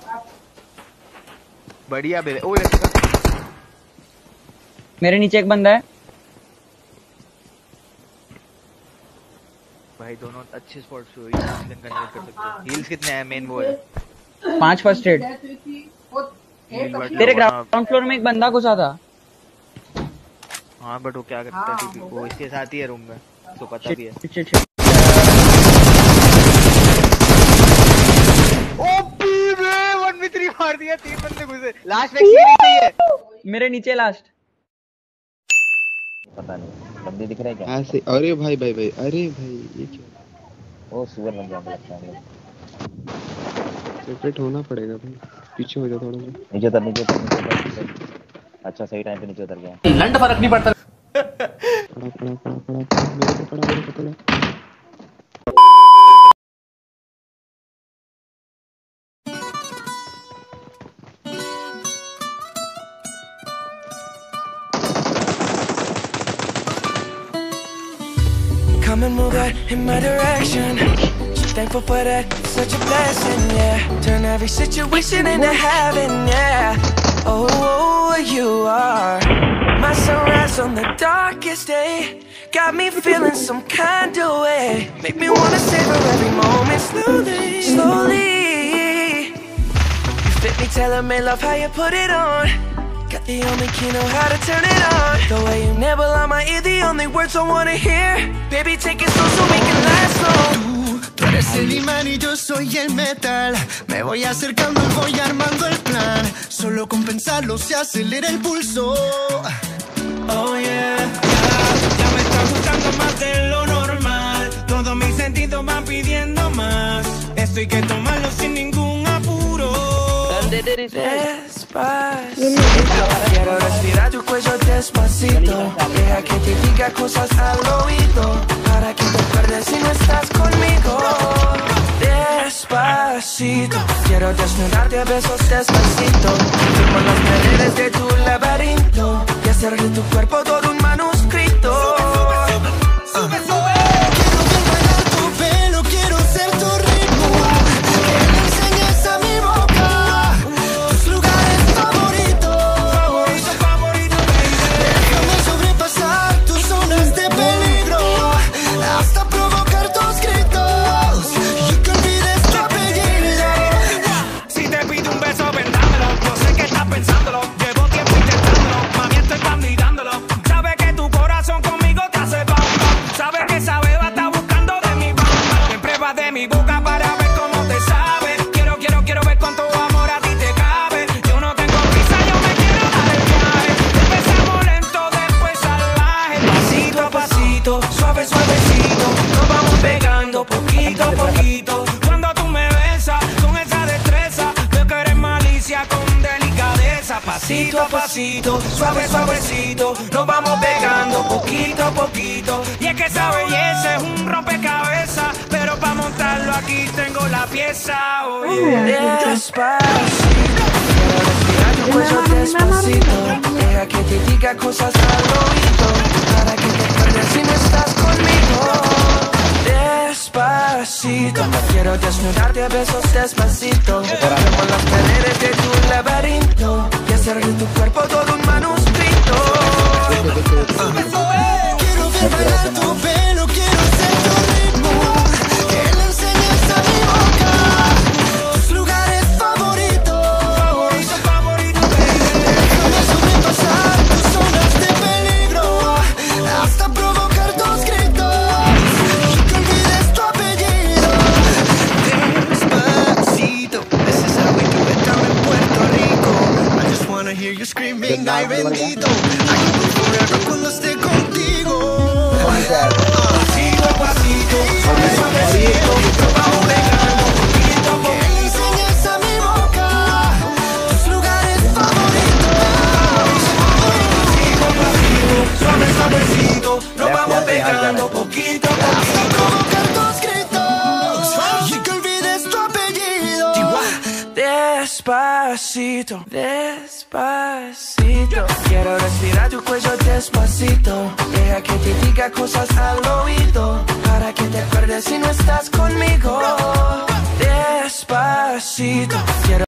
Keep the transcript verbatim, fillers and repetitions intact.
बढ़िया बेबे। ओ लड़का मेरे नीचे एक बंदा है भाई। दोनों अच्छे स्पॉट्स पे हुई कन्वर्ट कर सकते हो। हील्स कितने हैं? मेन वो है पांच फर्स्ट एड। तेरे ग्राउंड फ्लोर में एक बंदा घुसा था। हाँ बट वो क्या करता है टीपी? वो इसके साथ ही है रूम में, तो पता भी है। Shit shit shit. ओपी में वन में थ्री मार दिया, तीन बंदे घुसे। लास्ट में किसी नीचे ही है, मेरे नीचे लास्ट। पता नहीं बंदे दिख रहे क्या? ऐसे अरे भाई भाई भाई अरे भाई ये क्या? वो सुअर बन जाता लगता है। सेपरेट होना पड़ेगा भाई। पीछे हो जा थोड़ा सा। नीचे उतर नीचे उतर नीचे उतर। अच्छा सही टाइम पे नीचे उतर गया। लंड फर्क नहीं पड़ता। पड़ा पड़ा पड़ा पड़ा मेरे को पड़ा मेरे को पड़ा। Come and move that in my direction. So thankful for that, it's such a blessing, yeah. Turn every situation into heaven, yeah. Oh, oh, you are my sunrise on the darkest day. Got me feeling some kind of way. Make me wanna savor every moment slowly, slowly. You fit me, telling me love how you put it on. Got the only key, know how to turn it on. The way you nibble on my ear, the only words I wanna hear. Baby, take it slow so we can last long. Tú, tú eres el imán y yo soy el metal. Me voy acercando y voy armando el plan. Solo con pensarlo se acelera el pulso. Oh yeah, ya, ya me está gustando más de lo normal. Todos mis sentidos van pidiendo más. Esto hay que tomarlo sin ningún apuro. Despacito, quiero respirar tu cuello despacito. Deja que te diga cosas al oído, para que te acuerdes si no estás conmigo. Despacito, quiero desnudarte a besos despacito. Por las paredes de tu laberinto y hacer de tu cuerpo todo un manuscrito. Sube, sube, sube. Quiero ver bailar tu pelo, quiero ser tu ritmo. Que me enseñes a mi boca tus lugares favoritos. Favorito, favorito, baby. Déjame sobrepasar tus zonas de peligro hasta provocar tus gritos y que olvides tu apellido. Si te pido un beso, ven dámelo. Yo sé que estás pensándolo. Llevo tiempo intentándolo. Mami, estoy candidándolo. Sabes que tu corazón conmigo te hace bam bam. Sabes que esa beba está buscando de mi bam bam. En pruebas de mi boca para ver cómo te sabe. Quiero, quiero, quiero ver cuánto amor a ti te cabe. Yo no tengo prisa, yo me quiero dar el viaje. Empezamos lento, después salvaje. Pasito a pasito, suave, suavecito. Nos vamos pegando poquito a poquito. Cuando tú me besas con esa destreza, veo que eres malicia con delicadeza. Pasito a pasito, suave, suavecito. Nos vamos pegando poquito a poquito. Y es que esa belleza es un rompecabezas, pero para montarlo aquí tengo la pieza. Oh, yeah. Despacito, quiero respirar tu cuello despacito. Deja que te diga cosas al oído, para que te acuerdes si no estás conmigo. Despacito, quiero desnudarte a besos despacito. Por las paredes de tu laberinto y hacer de tu cuerpo todo un manuscrito. Sube, sube. Quiero ver bailar tu pelo, quiero ser tu ritmo. Que le enseñes a mi boca tus lugares favoritos. Favorito, favorito, baby. Déjame sobrepasar tus zonas de peligro hasta provocar tus gritos y que olvides tu apellido. Despacito, this is how we do it down in Puerto Rico. I just wanna hear you screaming, ay bendito. I can live forever cuando esté contigo. Pasito a pasito, suave, suavecito. Nos vamos pegando poquito a poquito. Que le enseñes a mi boca tus lugares favoritos. Pasito a pasito, suave, suavecito. Nos vamos pegando poquito a poquito. Hasta provocar tus gritos y que olvides tu apellido. Despacito, despacito. Quiero respirar tu cuello despacito. Deja que te diga cosas al oído, para que te acuerdes si no estás conmigo. Despacito, quiero